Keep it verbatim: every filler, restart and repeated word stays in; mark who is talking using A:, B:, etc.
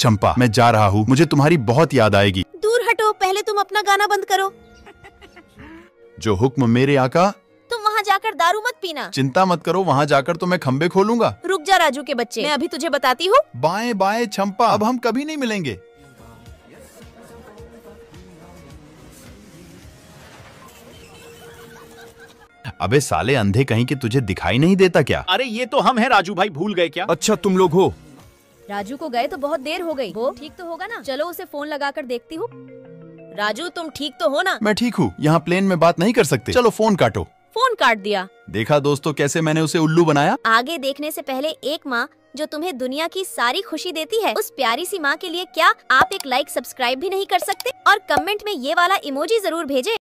A: चंपा, मैं जा रहा हूँ, मुझे तुम्हारी बहुत याद आएगी।
B: दूर हटो, पहले तुम अपना गाना बंद करो।
A: जो हुक्म मेरे आका।
B: तुम वहाँ जाकर दारू मत पीना।
A: चिंता मत करो, वहाँ जाकर तो मैं खंबे खोलूंगा।
B: रुक जा राजू के बच्चे, मैं अभी तुझे बताती हूँ।
A: बाएं बाएं चंपा, अब हम कभी नहीं मिलेंगे। अबे साले अंधे कहीं कि तुझे दिखाई नहीं देता क्या?
C: अरे ये तो हम हैं राजू भाई, भूल गए क्या?
A: अच्छा तुम लोग हो।
B: राजू को गए तो बहुत देर हो गई। वो ठीक तो होगा ना? चलो उसे फोन लगा कर देखती हूँ। राजू तुम ठीक तो हो ना?
A: मैं ठीक हूँ, यहाँ प्लेन में बात नहीं कर सकते। चलो फोन काटो।
B: फोन काट दिया।
A: देखा दोस्तों कैसे मैंने उसे उल्लू बनाया।
B: आगे देखने से पहले एक माँ जो तुम्हें दुनिया की सारी खुशी देती है, उस प्यारी सी माँ के लिए क्या आप एक लाइक सब्सक्राइब भी नहीं कर सकते? और कमेंट में ये वाला इमोजी जरूर भेजें।